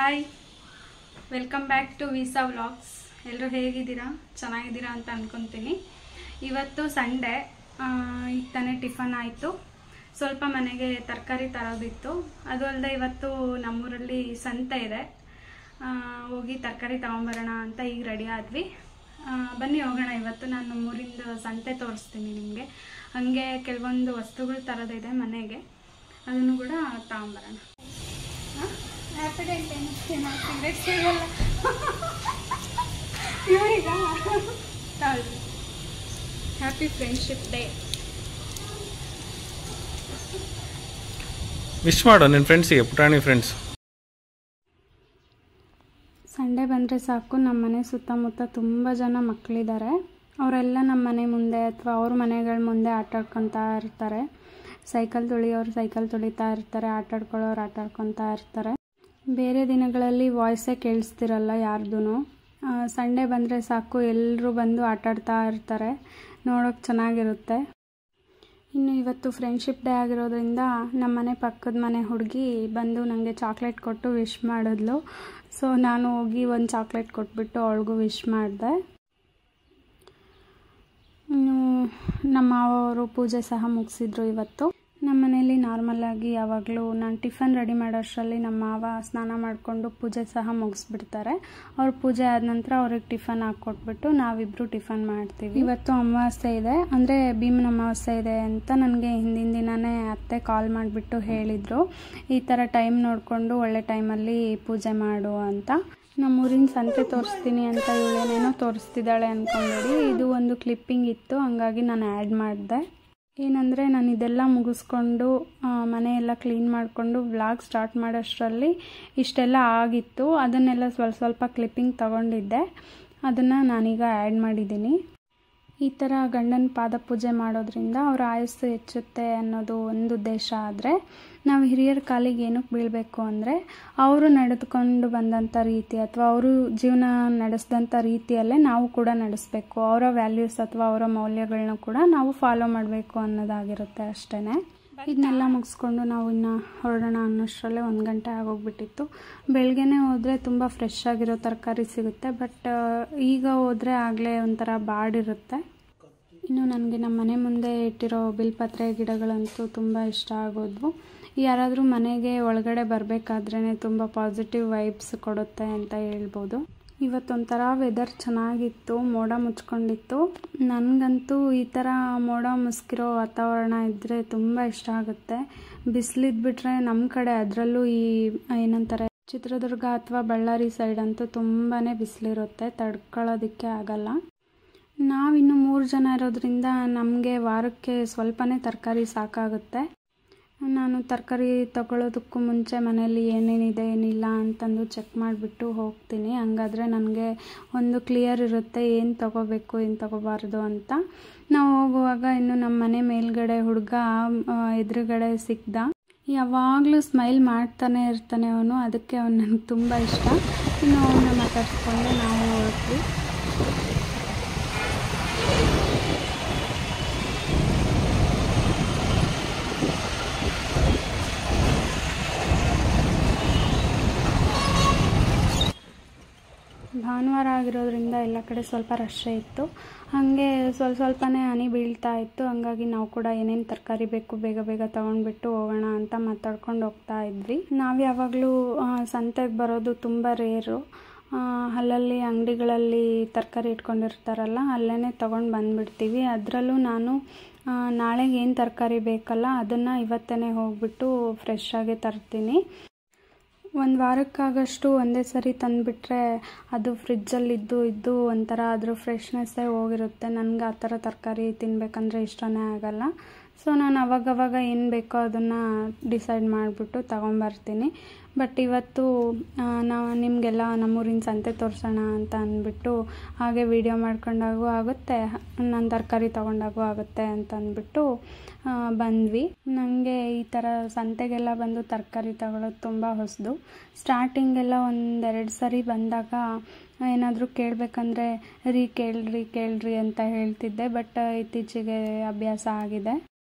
Hi, welcome back to visa vlogs. ಎಲ್ಲರೂ ಹೇಗಿದ್ದೀರಾ? ಚೆನ್ನಾಗಿದ್ದೀರಾ ಅಂತ ಅಂದ್ಕೊತೀನಿ. ಇವತ್ತು ಸಂಡೇ, ಈಗ ತಾನೇ ಟಿಫನ್ ಆಯಿತು. ಸ್ವಲ್ಪ ಮನೆಗೆ ತರಕಾರಿ ತರೋದಿತ್ತು. ಅದು ಅಲ್ಲದೆ ಇವತ್ತು ನಮ್ಮೂರಲ್ಲಿ ಸಂತೆ ಇದೆ, ಹೋಗಿ ತರಕಾರಿ ತೊಗೊಂಬರೋಣ ಅಂತ ಈಗ ರೆಡಿ ಆದ್ವಿ. ಬನ್ನಿ ಹೋಗೋಣ. ಇವತ್ತು ನಾನು ನಮ್ಮೂರಿಂದ ಸಂತೆ ತೋರಿಸ್ತೀನಿ ನಿಮಗೆ. ಹಾಗೆ ಕೆಲವೊಂದು ವಸ್ತುಗಳು ತರೋದಿದೆ ಮನೆಗೆ, ಅದನ್ನು ಕೂಡ ತೊಗೊಂಬರೋಣ. ಇವರಿಗ ಹ್ಯಾಪಿ ಫ್ರೆಂಡ್ಶಿಪ್ ಡೇ ವಿಶ್ ಮಾಡು ನಿನ್ನ ಫ್ರೆಂಡ್ಸಿಗೆ, ಪುಟಾಣಿ ಫ್ರೆಂಡ್ಸ್. ಸಂಡೇ ಬಂದರೆ ಸಾಕು, ನಮ್ಮ ಮನೆ ಸುತ್ತಮುತ್ತ ತುಂಬ ಜನ ಮಕ್ಕಳಿದ್ದಾರೆ. ಅವರೆಲ್ಲ ನಮ್ಮ ಮನೆ ಮುಂದೆ ಅಥವಾ ಅವ್ರ ಮನೆಗಳ ಮುಂದೆ ಆಟಾಡ್ಕೊತಾ ಇರ್ತಾರೆ. ಸೈಕಲ್ ತುಳಿಯೋರು ಸೈಕಲ್ ತುಳಿತಾ ಇರ್ತಾರೆ, ಆಟಾಡ್ಕೊಳ್ಳೋರು ಆಟಾಡ್ಕೊತಾ ಇರ್ತಾರೆ. ಬೇರೆ ದಿನಗಳಲ್ಲಿ ವಾಯ್ಸೇ ಕೇಳಿಸ್ತಿರಲ್ಲ ಯಾರ್ದು. ಸಂಡೇ ಬಂದರೆ ಸಾಕು, ಎಲ್ಲರೂ ಬಂದು ಆಟಾಡ್ತಾ ಇರ್ತಾರೆ. ನೋಡೋಕೆ ಚೆನ್ನಾಗಿರುತ್ತೆ. ಇನ್ನು ಇವತ್ತು ಫ್ರೆಂಡ್ಶಿಪ್ ಡೇ ಆಗಿರೋದ್ರಿಂದ ನಮ್ಮ ಮನೆ ಪಕ್ಕದ ಮನೆ ಹುಡುಗಿ ಬಂದು ನನಗೆ ಚಾಕ್ಲೇಟ್ ಕೊಟ್ಟು ವಿಶ್ ಮಾಡಿದ್ಲು. ಸೊ ನಾನು ಹೋಗಿ ಒಂದು ಚಾಕ್ಲೇಟ್ ಕೊಟ್ಬಿಟ್ಟು ಅವಳಿಗೂ ವಿಶ್ ಮಾಡಿದೆ. ಇನ್ನು ನಮ್ಮ ಮಾವರು ಪೂಜೆ ಸಹ ಮುಗಿಸಿದ್ರು ಇವತ್ತು. ನಮ್ಮ ಮನೆಯಲ್ಲಿ ನಾರ್ಮಲಾಗಿ ಯಾವಾಗಲೂ ನಾನು ಟಿಫನ್ ರೆಡಿ ಮಾಡೋಷ್ಟರಲ್ಲಿ ನಮ್ಮ ಮಾವ ಸ್ನಾನ ಮಾಡಿಕೊಂಡು ಪೂಜೆ ಸಹ ಮುಗಿಸ್ಬಿಡ್ತಾರೆ. ಅವ್ರ ಪೂಜೆ ಆದ ನಂತರ ಅವ್ರಿಗೆ ಟಿಫನ್ ಹಾಕ್ಕೊಟ್ಬಿಟ್ಟು ನಾವಿಬ್ಬರು ಟಿಫನ್ ಮಾಡ್ತೀವಿ. ಇವತ್ತು ಅಮಾವಾಸ್ಯೆ ಇದೆ, ಅಂದರೆ ಭೀಮನ ಅಮಾವಾಸ್ಯೆ ಇದೆ ಅಂತ ನನಗೆ ಹಿಂದಿನ ದಿನವೇ ಅತ್ತೆ ಕಾಲ್ ಮಾಡಿಬಿಟ್ಟು ಹೇಳಿದರು, ಈ ಥರ ಟೈಮ್ ನೋಡಿಕೊಂಡು ಒಳ್ಳೆ ಟೈಮಲ್ಲಿ ಪೂಜೆ ಮಾಡು ಅಂತ. ನಮ್ಮೂರಿನ ಸಂತೆ ತೋರಿಸ್ತೀನಿ ಅಂತ ಇವಳೇನೇನೋ ತೋರಿಸ್ತಿದ್ದಾಳೆ ಅಂದ್ಕೊಂಬೇಡಿ. ಇದು ಒಂದು ಕ್ಲಿಪ್ಪಿಂಗ್ ಇತ್ತು, ಹಂಗಾಗಿ ನಾನು ಆ್ಯಡ್ ಮಾಡಿದೆ. ಏನಂದರೆ ನಾನು ಇದೆಲ್ಲ ಮುಗಿಸ್ಕೊಂಡು ಮನೆಯೆಲ್ಲ ಕ್ಲೀನ್ ಮಾಡಿಕೊಂಡು ವ್ಲಾಗ್ ಸ್ಟಾರ್ಟ್ ಮಾಡೋಷ್ಟರಲ್ಲಿ ಇಷ್ಟೆಲ್ಲ ಆಗಿತ್ತು. ಅದನ್ನೆಲ್ಲ ಸ್ವಲ್ಪ ಕ್ಲಿಪ್ಪಿಂಗ್ ತಗೊಂಡಿದ್ದೆ, ಅದನ್ನು ನಾನೀಗ ಆ್ಯಡ್ ಮಾಡಿದ್ದೀನಿ. ಈ ಥರ ಗಂಡನ ಪಾದ ಪೂಜೆ ಮಾಡೋದ್ರಿಂದ ಅವರ ಆಯಸ್ಸು ಹೆಚ್ಚುತ್ತೆ ಅನ್ನೋದು ಒಂದು ಉದ್ದೇಶ. ಆದರೆ ನಾವು ಹಿರಿಯರ ಕಾಲಿಗೆ ಏನಕ್ಕೆ ಬೀಳಬೇಕು ಅಂದರೆ, ಅವರು ನಡೆದುಕೊಂಡು ಬಂದಂಥ ರೀತಿ ಅಥವಾ ಅವರು ಜೀವನ ನಡೆಸಿದಂಥ ರೀತಿಯಲ್ಲೇ ನಾವು ಕೂಡ ನಡೆಸಬೇಕು. ಅವರ ವ್ಯಾಲ್ಯೂಸ್ ಅಥವಾ ಅವರ ಮೌಲ್ಯಗಳನ್ನ ಕೂಡ ನಾವು ಫಾಲೋ ಮಾಡಬೇಕು ಅನ್ನೋದಾಗಿರುತ್ತೆ ಅಷ್ಟೇ. ಇದನ್ನೆಲ್ಲ ಮುಗಿಸ್ಕೊಂಡು ನಾವು ಇನ್ನು ಹೊರಡೋಣ ಅನ್ನೋಷ್ಟರಲ್ಲೇ 1 ಗಂಟೆ ಆಗೋಗ್ಬಿಟ್ಟಿತ್ತು. ಬೆಳಗ್ಗೆನೇ ಹೋದರೆ ತುಂಬ ಫ್ರೆಶ್ ಆಗಿರೋ ತರಕಾರಿ ಸಿಗುತ್ತೆ, ಬಟ್ ಈಗ ಹೋದರೆ ಆಗಲೇ ಒಂಥರ ಬಾಡಿರುತ್ತೆ. ಇನ್ನು ನನಗೆ ನಮ್ಮ ಮನೆ ಮುಂದೆ ಇಟ್ಟಿರೋ ಬಿಲ್ಪತ್ರೆ ಗಿಡಗಳಂತೂ ತುಂಬ ಇಷ್ಟ ಆಗೋದ್ವು. ಯಾರಾದರೂ ಮನೆಗೆ ಒಳಗಡೆ ಬರಬೇಕಾದ್ರೇ ತುಂಬ ಪಾಸಿಟಿವ್ ವೈಬ್ಸ್ ಕೊಡುತ್ತೆ ಅಂತ ಹೇಳ್ಬೋದು. ಇವತ್ತೊಂಥರ ವೆದರ್ ಚೆನ್ನಾಗಿತ್ತು, ಮೋಡ ಮುಚ್ಕೊಂಡಿತ್ತು. ನನಗಂತೂ ಈ ಥರ ಮೋಡ ಮುಸ್ಕಿರೋ ವಾತಾವರಣ ಇದ್ದರೆ ತುಂಬ ಇಷ್ಟ ಆಗುತ್ತೆ. ಬಿಸಿಲಿದ್ಬಿಟ್ರೆ ನಮ್ಮ ಕಡೆ, ಅದರಲ್ಲೂ ಈ ಏನಂತಾರೆ ಚಿತ್ರದುರ್ಗ ಅಥವಾ ಬಳ್ಳಾರಿ ಸೈಡ್ ಅಂತೂ ತುಂಬಾ ಬಿಸಿಲಿರುತ್ತೆ, ತಡ್ಕೊಳ್ಳೋದಕ್ಕೆ ಆಗಲ್ಲ. ನಾವಿನ್ನು 3 ಜನ ಇರೋದ್ರಿಂದ ನಮಗೆ ವಾರಕ್ಕೆ ಸ್ವಲ್ಪನೇ ತರಕಾರಿ ಸಾಕಾಗುತ್ತೆ. ನಾನು ತರಕಾರಿ ತಗೊಳ್ಳೋದಕ್ಕೂ ಮುಂಚೆ ಮನೆಯಲ್ಲಿ ಏನೇನಿದೆ ಏನಿಲ್ಲ ಅಂತಂದು ಚೆಕ್ ಮಾಡಿಬಿಟ್ಟು ಹೋಗ್ತೀನಿ. ಹಂಗಾದರೆ ನನಗೆ ಒಂದು ಕ್ಲಿಯರ್ ಇರುತ್ತೆ ಏನು ತೊಗೋಬೇಕು ಏನು ತೊಗೋಬಾರ್ದು ಅಂತ. ನಾವು ಹೋಗುವಾಗ ಇನ್ನು ನಮ್ಮ ಮನೆ ಮೇಲ್ಗಡೆ ಹುಡುಗ ಎದುರುಗಡೆ ಸಿಕ್ಕಿದ. ಯಾವಾಗಲೂ ಸ್ಮೈಲ್ ಮಾಡ್ತಾನೆ ಇರ್ತಾನೆ ಅವನು, ಅದಕ್ಕೆ ಅವನು ನನಗೆ ತುಂಬ ಇಷ್ಟ. ಇನ್ನು ಅವನ್ನ ಮಾತಾಡಿಸ್ಕೊಂಡು ನಾವು ಹೊರಟ್ವಿ. ಭಾನುವಾರ ಆಗಿರೋದ್ರಿಂದ ಎಲ್ಲ ಕಡೆ ಸ್ವಲ್ಪ ರಶ್ಶೇ ಇತ್ತು. ಹಾಗೆ ಸ್ವಲ್ಪನೇ ಹನಿ ಬೀಳ್ತಾ ಇತ್ತು. ಹಂಗಾಗಿ ನಾವು ಕೂಡ ಏನೇನು ತರಕಾರಿ ಬೇಕು ಬೇಗ ಬೇಗ ತೊಗೊಂಡ್ಬಿಟ್ಟು ಹೋಗೋಣ ಅಂತ ಮಾತಾಡ್ಕೊಂಡು ಹೋಗ್ತಾ ಇದ್ವಿ. ನಾವು ಯಾವಾಗಲೂ ಸಂತೆಗೆ ಬರೋದು ತುಂಬ ರೇರು. ಅಲ್ಲಲ್ಲಿ ಅಂಗಡಿಗಳಲ್ಲಿ ತರಕಾರಿ ಇಟ್ಕೊಂಡಿರ್ತಾರಲ್ಲ, ಅಲ್ಲೇ ತೊಗೊಂಡು ಬಂದುಬಿಡ್ತೀವಿ. ಅದರಲ್ಲೂ ನಾನು ನಾಳೆಗೆ ಏನು ತರಕಾರಿ ಬೇಕಲ್ಲ ಅದನ್ನು ಇವತ್ತೇ ಹೋಗ್ಬಿಟ್ಟು ಫ್ರೆಶ್ ಆಗೇ ತರ್ತೀನಿ. 1 ವಾರಕ್ಕಾಗಷ್ಟು ಒಂದೇ ಸರಿ ತಂದುಬಿಟ್ರೆ ಅದು ಫ್ರಿಜ್ಜಲ್ಲಿದ್ದು ಒಂಥರ ಅದ್ರ ಫ್ರೆಶ್ನೆಸ್ಸೇ ಹೋಗಿರುತ್ತೆ. ನನಗೆ ಆ ಥರ ತರಕಾರಿ ತಿನ್ನಬೇಕಂದ್ರೆ ಇಷ್ಟನೇ ಆಗಲ್ಲ. ಸೊ ನಾನು ಅವಾಗವಾಗ ಏನು ಬೇಕೋ ಅದನ್ನು ಡಿಸೈಡ್ ಮಾಡಿಬಿಟ್ಟು ತೊಗೊಂಬರ್ತೀನಿ. ಬಟ್ ಇವತ್ತು ನಾವು ನಿಮಗೆಲ್ಲ ನಮ್ಮೂರಿನ ಸಂತೆ ತೋರಿಸೋಣ ಅಂತ ಅಂದ್ಬಿಟ್ಟು ಹಾಗೆ ವಿಡಿಯೋ ಮಾಡ್ಕೊಂಡಾಗೂ ಆಗುತ್ತೆ, ನಾನು ತರಕಾರಿ ತೊಗೊಂಡಾಗೂ ಆಗುತ್ತೆ ಅಂತ ಅಂದ್ಬಿಟ್ಟು ಬಂದ್ವಿ. ನನಗೆ ಈ ಥರ ಸಂತೆಗೆಲ್ಲ ಬಂದು ತರಕಾರಿ ತಗೊಳ್ಳೋದು ತುಂಬ ಹೊಸದು. ಸ್ಟಾರ್ಟಿಂಗೆಲ್ಲ 1-2 ಸರಿ ಬಂದಾಗ ಏನಾದರೂ ಕೇಳಬೇಕಂದ್ರೆ ಕೇಳ್ರಿ ಅಂತ ಹೇಳ್ತಿದ್ದೆ. ಬಟ್ ಇತ್ತೀಚೆಗೆ ಅಭ್ಯಾಸ ಆಗಿದೆ.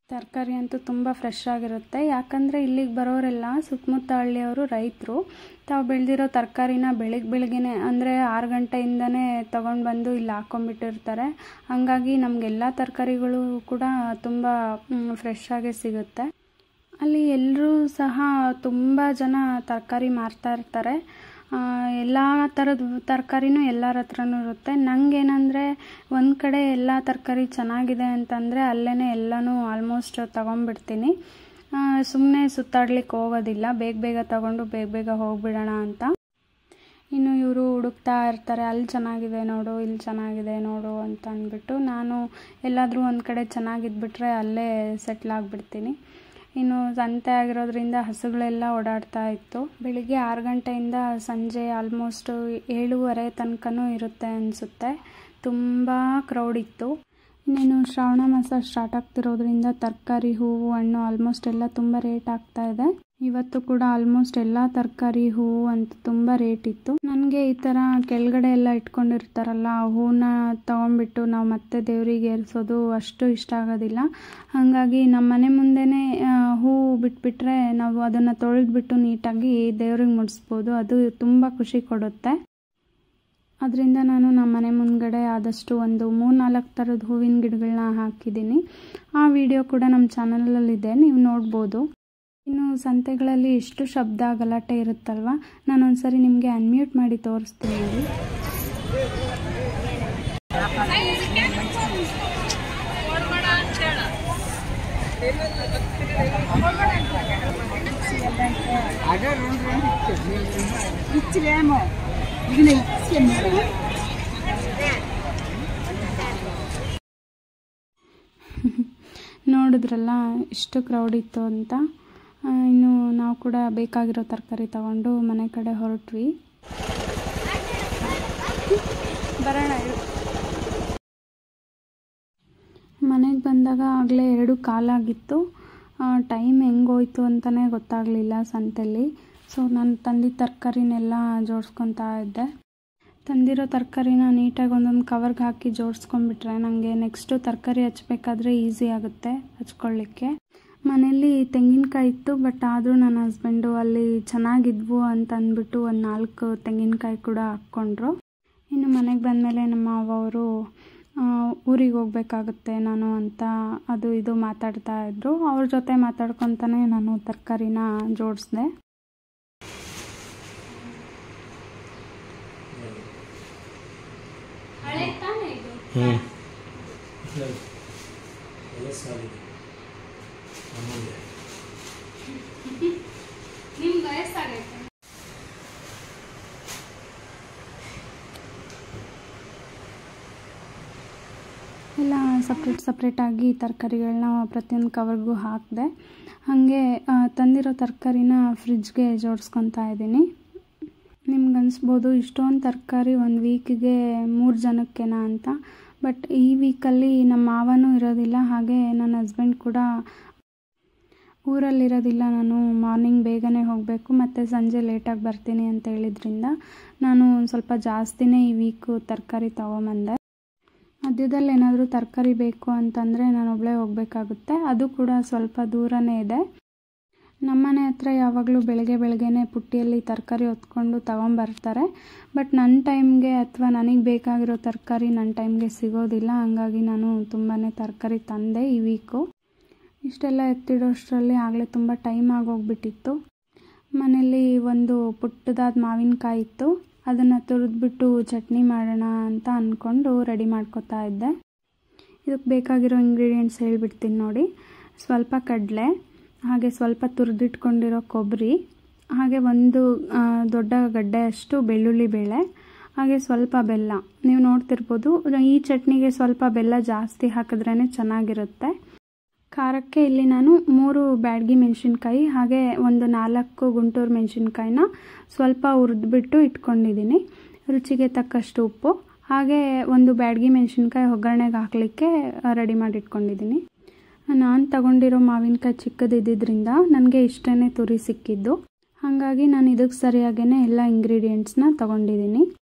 ತರಕಾರಿ ಅಂತೂ ತುಂಬ ಫ್ರೆಶ್ ಆಗಿರುತ್ತೆ. ಯಾಕಂದರೆ ಇಲ್ಲಿಗೆ ಬರೋರೆಲ್ಲ ಸುತ್ತಮುತ್ತ ಹಳ್ಳಿಯವರು ರೈತರು ತಾವು ಬೆಳೆದಿರೋ ತರಕಾರಿನ ಬೆಳಗ್ಗೆನೇ ಅಂದರೆ 6 ಗಂಟೆಯಿಂದನೇ ತೊಗೊಂಡು ಬಂದು ಇಲ್ಲಿ ಹಾಕ್ಕೊಂಬಿಟ್ಟಿರ್ತಾರೆ. ಹಾಗಾಗಿ ನಮಗೆಲ್ಲ ತರಕಾರಿಗಳು ಕೂಡ ತುಂಬ ಫ್ರೆಶ್ ಆಗೇ ಸಿಗುತ್ತೆ. ಅಲ್ಲಿ ಎಲ್ಲರೂ ಸಹ ತುಂಬ ಜನ ತರಕಾರಿ ಮಾರ್ತಾ ಇರ್ತಾರೆ. ಎಲ್ಲ ಥರದ ತರಕಾರಿನೂ ಎಲ್ಲರ ಹತ್ರನೂ ಇರುತ್ತೆ. ನನಗೇನೆಂದರೆ ಒಂದು ಕಡೆ ಎಲ್ಲ ತರಕಾರಿ ಚೆನ್ನಾಗಿದೆ ಅಂತಂದರೆ ಅಲ್ಲೇ ಎಲ್ಲನೂ ಆಲ್ಮೋಸ್ಟ್ ತೊಗೊಂಡ್ಬಿಡ್ತೀನಿ. ಸುಮ್ಮನೆ ಸುತ್ತಾಡ್ಲಿಕ್ಕೆ ಹೋಗೋದಿಲ್ಲ, ಬೇಗ ತೊಗೊಂಡು ಬೇಗ ಹೋಗಿಬಿಡೋಣ ಅಂತ. ಇನ್ನು ಇವರು ಹುಡುಕ್ತಾ ಇರ್ತಾರೆ, ಅಲ್ಲಿ ಚೆನ್ನಾಗಿದೆ ನೋಡು, ಇಲ್ಲಿ ಚೆನ್ನಾಗಿದೆ ನೋಡು ಅಂತ ಅಂದ್ಬಿಟ್ಟು ನಾನು ಎಲ್ಲಾದರೂ ಒಂದು ಕಡೆ ಚೆನ್ನಾಗಿದ್ಬಿಟ್ರೆ ಅಲ್ಲೇ ಸೆಟ್ಲ್ ಆಗಿಬಿಡ್ತೀನಿ. ಇನ್ನು ಸಂತೆ ಆಗಿರೋದ್ರಿಂದ ಹಸುಗಳೆಲ್ಲ ಓಡಾಡ್ತಾ ಇತ್ತು. ಬೆಳಿಗ್ಗೆ 6 ಗಂಟೆಯಿಂದ ಸಂಜೆ ಆಲ್ಮೋಸ್ಟ್ 7:30 ತನಕನೂ ಇರುತ್ತೆ ಅನಿಸುತ್ತೆ. ತುಂಬ ಕ್ರೌಡ್ ಇತ್ತು. ಇನ್ನೇನು ಶ್ರಾವಣ ಮಾಸ ಸ್ಟಾರ್ಟ್ ಆಗ್ತಿರೋದ್ರಿಂದ ತರಕಾರಿ, ಹೂವು, ಹಣ್ಣು ಆಲ್ಮೋಸ್ಟ್ ಎಲ್ಲ ತುಂಬ ರೇಟ್ ಆಗ್ತಾ ಇದೆ. ಇವತ್ತು ಕೂಡ ಆಲ್ಮೋಸ್ಟ್ ಎಲ್ಲ ತರಕಾರಿ, ಹೂವು ಅಂತ ತುಂಬ ರೇಟ್ ಇತ್ತು. ನನಗೆ ಈ ಥರ ಕೆಳಗಡೆ ಎಲ್ಲ ಇಟ್ಕೊಂಡಿರ್ತಾರಲ್ಲ ಹೂವನ್ನ ತೊಗೊಂಡ್ಬಿಟ್ಟು ನಾವು ಮತ್ತೆ ದೇವರಿಗೆ ಏರಿಸೋದು ಅಷ್ಟು ಇಷ್ಟ ಆಗೋದಿಲ್ಲ. ಹಾಗಾಗಿ ನಮ್ಮ ಮನೆ ಮುಂದೆನೇ ಹೂವು ಬಿಟ್ಬಿಟ್ರೆ ನಾವು ಅದನ್ನು ತೊಳೆದ್ಬಿಟ್ಟು ನೀಟಾಗಿ ದೇವ್ರಿಗೆ ಮುಡಿಸ್ಬೋದು. ಅದು ತುಂಬ ಖುಷಿ ಕೊಡುತ್ತೆ. ಅದರಿಂದ ನಾನು ನಮ್ಮ ಮನೆ ಮುಂದ್ಗಡೆ ಆದಷ್ಟು ಒಂದು 3-4 ಥರದ ಹೂವಿನ ಗಿಡಗಳನ್ನ ಹಾಕಿದ್ದೀನಿ. ಆ ವಿಡಿಯೋ ಕೂಡ ನಮ್ಮ ಚಾನಲಲ್ಲಿದೆ, ನೀವು ನೋಡ್ಬೋದು. ಇನ್ನು ಸಂತೆಗಳಲ್ಲಿ ಎಷ್ಟು ಶಬ್ದ ಗಲಾಟೆ ಇರುತ್ತಲ್ವ, ನಾನೊಂದ್ಸರಿ ನಿಮಗೆ ಅನ್ಮ್ಯೂಟ್ ಮಾಡಿ ತೋರಿಸ್ತೀನಿ ನೋಡಿ. ನೋಡಿದ್ರಲ್ಲ ಎಷ್ಟು ಕ್ರೌಡ್ ಇತ್ತು ಅಂತ. ಇನ್ನು ನಾವು ಕೂಡ ಬೇಕಾಗಿರೋ ತರಕಾರಿ ತಗೊಂಡು ಮನೆ ಕಡೆ ಹೊರಟ್ವಿ. ಬರೋಣ. ಮನೆಗೆ ಬಂದಾಗ ಆಗಲೇ 2 ಕಾಲಾಗಿತ್ತು. ಟೈಮ್ ಹೆಂಗೋಯ್ತು ಅಂತಲೇ ಗೊತ್ತಾಗಲಿಲ್ಲ ಸಂತೆಯಲ್ಲಿ. ಸೊ ನಾನು ತಂದಿದ್ದ ತರಕಾರಿನೆಲ್ಲ ಜೋಡಿಸ್ಕೊತಾ ಇದ್ದೆ. ತಂದಿರೋ ತರಕಾರಿನ ನೀಟಾಗಿ ಒಂದೊಂದು ಕವರ್ಗೆ ಹಾಕಿ ಜೋಡಿಸ್ಕೊಂಡ್ಬಿಟ್ರೆ ನನಗೆ ನೆಕ್ಸ್ಟು ತರಕಾರಿ ಹಚ್ಬೇಕಾದ್ರೆ ಈಸಿ ಆಗುತ್ತೆ ಹಚ್ಕೊಳ್ಳಿಕ್ಕೆ. ಮನೆಯಲ್ಲಿ ತೆಂಗಿನಕಾಯಿ ಇತ್ತು, ಬಟ್ ಆದರೂ ನನ್ನ ಹಸ್ಬೆಂಡು ಅಲ್ಲಿ ಚೆನ್ನಾಗಿದ್ವು ಅಂತ ಅಂದ್ಬಿಟ್ಟು ಒಂದು 4 ತೆಂಗಿನಕಾಯಿ ಕೂಡ ಹಾಕ್ಕೊಂಡ್ರು. ಇನ್ನು ಮನೆಗೆ ಬಂದಮೇಲೆ ನಮ್ಮ ಅವರು ಊರಿಗೆ ಹೋಗ್ಬೇಕಾಗುತ್ತೆ ನಾನು ಅಂತ ಅದು ಇದು ಮಾತಾಡ್ತಾ ಇದ್ರು. ಅವ್ರ ಜೊತೆ ಮಾತಾಡ್ಕೊತಾನೆ ನಾನು ತರಕಾರಿನ ಜೋಡಿಸ್ದೆ. ಎಲ್ಲ ಸಪ್ರೇಟಾಗಿ ತರಕಾರಿಗಳನ್ನ ಪ್ರತಿಯೊಂದು ಕವರ್ಗೂ ಹಾಕಿದೆ. ಹಾಗೆ ತಂದಿರೋ ತರಕಾರಿನ ಫ್ರಿಜ್ಗೆ ಜೋಡಿಸ್ಕೊತಾ ಇದ್ದೀನಿ. ನಿಮ್ಗೆ ಅನಿಸ್ಬೋದು ಇಷ್ಟೊಂದು ತರಕಾರಿ ಒಂದು ವೀಕಿಗೆ 3 ಜನಕ್ಕೇನಾ ಅಂತ. ಬಟ್ ಈ ವೀಕಲ್ಲಿ ನಮ್ಮ ಮಾವನೂ ಇರೋದಿಲ್ಲ, ಹಾಗೆ ನನ್ನ ಹಸ್ಬೆಂಡ್ ಕೂಡ ಊರಲ್ಲಿರೋದಿಲ್ಲ. ನಾನು ಮಾರ್ನಿಂಗ್ ಬೇಗನೆ ಹೋಗಬೇಕು ಮತ್ತು ಸಂಜೆ ಲೇಟಾಗಿ ಬರ್ತೀನಿ ಅಂತ ಹೇಳಿದ್ರಿಂದ ನಾನು ಸ್ವಲ್ಪ ಜಾಸ್ತಿನೇ ಈ ವೀಕು ತರಕಾರಿ ತೊಗೊಂಬಂದೆ. ಮಧ್ಯದಲ್ಲಿ ಏನಾದರೂ ತರಕಾರಿ ಬೇಕು ಅಂತಂದರೆ ನಾನು ಒಬ್ಬಳೇ ಹೋಗಬೇಕಾಗುತ್ತೆ. ಅದು ಕೂಡ ಸ್ವಲ್ಪ ದೂರನೇ ಇದೆ. ನಮ್ಮನೆ ಹತ್ರ ಯಾವಾಗಲೂ ಬೆಳಗ್ಗೆನೇ ಪುಟ್ಟಿಯಲ್ಲಿ ತರಕಾರಿ ಹೊತ್ಕೊಂಡು ತೊಗೊಂಬರ್ತಾರೆ. ಬಟ್ ನನ್ನ ಟೈಮ್ಗೆ ಅಥವಾ ನನಗೆ ಬೇಕಾಗಿರೋ ತರಕಾರಿ ನನ್ನ ಟೈಮ್ಗೆ ಸಿಗೋದಿಲ್ಲ. ಹಾಗಾಗಿ ನಾನು ತುಂಬಾ ತರಕಾರಿ ತಂದೆ ಈ ವೀಕು. ಇಷ್ಟೆಲ್ಲ ಎತ್ತಿಡೋಷ್ಟರಲ್ಲಿ ಆಗಲೇ ತುಂಬ ಟೈಮ್ ಆಗೋಗ್ಬಿಟ್ಟಿತ್ತು. ಮನೇಲಿ ಒಂದು ಪುಟ್ಟದಾದ ಮಾವಿನಕಾಯಿ ಇತ್ತು, ಅದನ್ನು ತುರಿದ್ಬಿಟ್ಟು ಚಟ್ನಿ ಮಾಡೋಣ ಅಂತ ಅಂದ್ಕೊಂಡು ರೆಡಿ ಮಾಡ್ಕೊತಾ ಇದ್ದೆ. ಇದಕ್ಕೆ ಬೇಕಾಗಿರೋ ಇಂಗ್ರೀಡಿಯೆಂಟ್ಸ್ ಹೇಳ್ಬಿಡ್ತೀನಿ ನೋಡಿ. ಸ್ವಲ್ಪ ಕಡಲೆ, ಹಾಗೆ ಸ್ವಲ್ಪ ತುರಿದಿಟ್ಕೊಂಡಿರೋ ಕೊಬ್ಬರಿ, ಹಾಗೆ ಒಂದು ದೊಡ್ಡ ಗಡ್ಡೆಯಷ್ಟು ಬೆಳ್ಳುಳ್ಳಿ ಬೇಳೆ, ಹಾಗೆ ಸ್ವಲ್ಪ ಬೆಲ್ಲ. ನೀವು ನೋಡ್ತಿರ್ಬೋದು, ಈ ಚಟ್ನಿಗೆ ಸ್ವಲ್ಪ ಬೆಲ್ಲ ಜಾಸ್ತಿ ಹಾಕಿದ್ರೇ ಚೆನ್ನಾಗಿರುತ್ತೆ. ಖಾರಕ್ಕೆ ಇಲ್ಲಿ ನಾನು 3 ಬ್ಯಾಡಗಿ ಮೆಣಸಿನ್ಕಾಯಿ ಹಾಗೆ ಒಂದು 4 ಗುಂಟೂರು ಮೆಣಸಿನ್ಕಾಯಿನ ಸ್ವಲ್ಪ ಹುರಿದ್ಬಿಟ್ಟು ಇಟ್ಕೊಂಡಿದ್ದೀನಿ. ರುಚಿಗೆ ತಕ್ಕಷ್ಟು ಉಪ್ಪು, ಹಾಗೆ ಒಂದು ಬ್ಯಾಡಗಿ ಮೆಣಸಿನ್ಕಾಯಿ ಒಗ್ಗರಣೆಗೆ ಹಾಕಲಿಕ್ಕೆ ರೆಡಿ ಮಾಡಿ ಇಟ್ಕೊಂಡಿದ್ದೀನಿ. ನಾನು ತಗೊಂಡಿರೋ ಮಾವಿನಕಾಯಿ ಚಿಕ್ಕದಿದ್ದರಿಂದ ನನಗೆ ಇಷ್ಟೇ ತುರಿ ಸಿಕ್ಕಿದ್ದು. ಹಾಗಾಗಿ ನಾನು ಇದಕ್ಕೆ ಸರಿಯಾಗೇ ಎಲ್ಲ ಇಂಗ್ರೀಡಿಯೆಂಟ್ಸ್ನ ತೊಗೊಂಡಿದ್ದೀನಿ.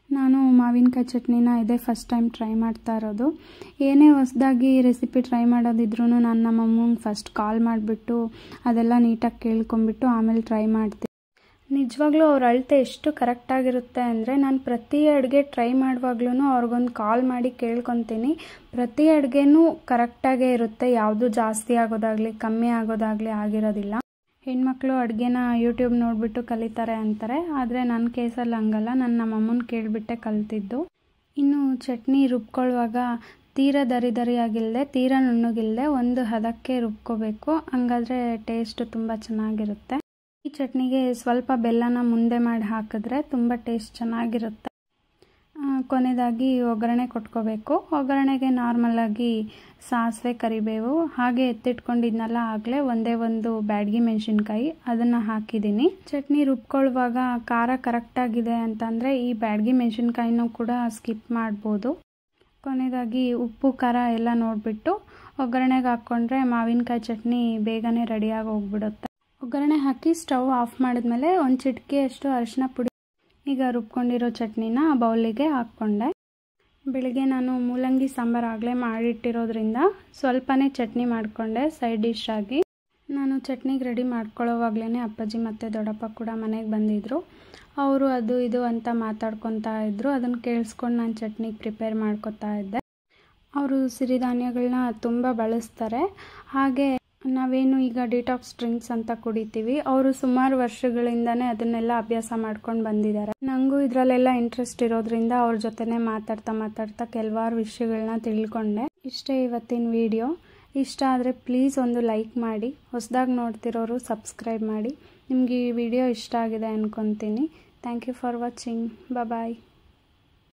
ನಾನು ಮಾವಿನಕಾಯಿ ಚಟ್ನಿನ ಇದೇ ಫಸ್ಟ್ ಟೈಮ್ ಟ್ರೈ ಮಾಡ್ತಾ ಇರೋದು. ಏನೇ ಹೊಸದಾಗಿ ರೆಸಿಪಿ ಟ್ರೈ ಮಾಡೋದಿದ್ರೂ ನಾನು ನಮ್ಮ ಅಮ್ಮಂಗೆ ಫಸ್ಟ್ ಕಾಲ್ ಮಾಡಿಬಿಟ್ಟು ಅದೆಲ್ಲ ನೀಟಾಗಿ ಕೇಳ್ಕೊಂಬಿಟ್ಟು ಆಮೇಲೆ ಟ್ರೈ ಮಾಡ್ತೀನಿ. ನಿಜವಾಗ್ಲೂ ಅವ್ರ ಅಳತೆ ಎಷ್ಟು ಕರೆಕ್ಟಾಗಿರುತ್ತೆ ಅಂದರೆ ನಾನು ಪ್ರತಿ ಅಡುಗೆ ಟ್ರೈ ಮಾಡುವಾಗ್ಲೂ ಅವ್ರಿಗೊಂದು ಕಾಲ್ ಮಾಡಿ ಕೇಳ್ಕೊತೀನಿ. ಪ್ರತಿ ಅಡುಗೆನೂ ಕರೆಕ್ಟಾಗೇ ಇರುತ್ತೆ, ಯಾವುದೂ ಜಾಸ್ತಿ ಆಗೋದಾಗಲಿ ಕಮ್ಮಿ ಆಗೋದಾಗಲಿ ಆಗಿರೋದಿಲ್ಲ. ಹೆಣ್ಮಕ್ಳು ಅಡುಗೆನ ಯೂಟ್ಯೂಬ್ ನೋಡಿಬಿಟ್ಟು ಕಲಿತಾರೆ ಅಂತಾರೆ, ಆದರೆ ನನ್ನ ಕೇಸಲ್ಲಿ ಹಂಗಲ್ಲ, ನಾನು ನಮ್ಮ ಅಮ್ಮನ ಕೇಳಿಬಿಟ್ಟೆ ಕಲ್ತಿದ್ದು. ಇನ್ನು ಚಟ್ನಿ ರುಬ್ಕೊಳ್ಳುವಾಗ ತೀರಾ ದರಿಯಾಗಿಲ್ಲದೆ ತೀರಾ ನುಣ್ಣಗಿಲ್ಲದೆ ಒಂದು ಹದಕ್ಕೆ ರುಬ್ಕೋಬೇಕು, ಹಂಗಾದರೆ ಟೇಸ್ಟ್ ತುಂಬ ಚೆನ್ನಾಗಿರುತ್ತೆ. ಈ ಚಟ್ನಿಗೆ ಸ್ವಲ್ಪ ಬೆಲ್ಲನ ಮುಂದೆ ಮಾಡಿ ಹಾಕಿದ್ರೆ ತುಂಬ ಟೇಸ್ಟ್ ಚೆನ್ನಾಗಿರುತ್ತೆ. ಕೊನೆಯದಾಗಿ ಒಗ್ಗರಣೆ ಕೊಟ್ಕೋಬೇಕು. ಒಗ್ಗರಣೆಗೆ ನಾರ್ಮಲಾಗಿ ಸಾಸಿವೆ, ಕರಿಬೇವು ಹಾಗೆ ಎತ್ತಿಟ್ಕೊಂಡಿದ್ನಲ್ಲ ಆಗಲೇ ಒಂದೇ ಒಂದು ಬ್ಯಾಡಗಿ ಮೆಣಸಿನ್ಕಾಯಿ ಅದನ್ನು ಹಾಕಿದ್ದೀನಿ. ಚಟ್ನಿ ರುಬ್ಕೊಳ್ಳುವಾಗ ಖಾರ ಕರೆಕ್ಟಾಗಿದೆ ಅಂತಂದರೆ ಈ ಬ್ಯಾಡಗಿ ಮೆಣಸಿನ್ಕಾಯಿನೂ ಕೂಡ ಸ್ಕಿಪ್ ಮಾಡ್ಬೋದು. ಕೊನೆಯದಾಗಿ ಉಪ್ಪು ಖಾರ ಎಲ್ಲ ನೋಡಿಬಿಟ್ಟು ಒಗ್ಗರಣೆಗೆ ಹಾಕ್ಕೊಂಡ್ರೆ ಮಾವಿನಕಾಯಿ ಚಟ್ನಿ ಬೇಗನೆ ರೆಡಿಯಾಗಿ ಹೋಗ್ಬಿಡುತ್ತೆ. ಒಗ್ಗರಣೆ ಹಾಕಿ ಸ್ಟವ್ ಆಫ್ ಮಾಡಿದ್ಮೇಲೆ ಒಂದು ಚಿಟಿಕೆಯಷ್ಟು ಅರಿಶಿನ ಪುಡಿ, ಈಗ ರುಬ್ಕೊಂಡಿರೋ ಚಟ್ನಿನ ಬೌಲಿಗೆ ಹಾಕ್ಕೊಂಡೆ. ಬೆಳಿಗ್ಗೆ ನಾನು ಮೂಲಂಗಿ ಸಾಂಬಾರು ಆಗಲೇ ಮಾಡಿಟ್ಟಿರೋದ್ರಿಂದ ಸ್ವಲ್ಪನೇ ಚಟ್ನಿ ಮಾಡಿಕೊಂಡೆ ಸೈಡ್ ಡಿಶ್ ಆಗಿ. ನಾನು ಚಟ್ನಿಗೆ ರೆಡಿ ಮಾಡ್ಕೊಳ್ಳೋವಾಗಲೇ ಅಪ್ಪಾಜಿ ಮತ್ತು ದೊಡ್ಡಪ್ಪ ಕೂಡ ಮನೆಗೆ ಬಂದಿದ್ದರು. ಅವರು ಅದು ಇದು ಅಂತ ಮಾತಾಡ್ಕೊತಾ ಇದ್ದರು. ಅದನ್ನು ಕೇಳಿಸ್ಕೊಂಡು ನಾನು ಚಟ್ನಿಗೆ ಪ್ರಿಪೇರ್ ಮಾಡ್ಕೊತಾ ಇದ್ದೆ. ಅವರು ಸಿರಿಧಾನ್ಯಗಳನ್ನ ತುಂಬ ಬಳಸ್ತಾರೆ. ಹಾಗೆ ನಾವೇನು ಈಗ ಡಿಟಾಕ್ಸ್ ಡ್ರಿಂಕ್ಸ್ ಅಂತ ಕುಡಿತೀವಿ, ಅವರು ಸುಮಾರು ವರ್ಷಗಳಿಂದನೇ ಅದನ್ನೆಲ್ಲ ಅಭ್ಯಾಸ ಮಾಡ್ಕೊಂಡು ಬಂದಿದ್ದಾರೆ. ನನಗೂ ಇದರಲ್ಲೆಲ್ಲ ಇಂಟ್ರೆಸ್ಟ್ ಇರೋದ್ರಿಂದ ಅವ್ರ ಜೊತೆನೇ ಮಾತಾಡ್ತಾ ಕೆಲವಾರು ವಿಷಯಗಳನ್ನ ತಿಳ್ಕೊಂಡೆ. ಇಷ್ಟೇ ಇವತ್ತಿನ ವಿಡಿಯೋ. ಇಷ್ಟ ಆದರೆ ಪ್ಲೀಸ್ ಒಂದು ಲೈಕ್ ಮಾಡಿ, ಹೊಸದಾಗಿ ನೋಡ್ತಿರೋರು ಸಬ್ಸ್ಕ್ರೈಬ್ ಮಾಡಿ. ನಿಮಗೆ ಈ ವಿಡಿಯೋ ಇಷ್ಟ ಆಗಿದೆ ಅಂದ್ಕೊತೀನಿ. Thank you for watching. Bye.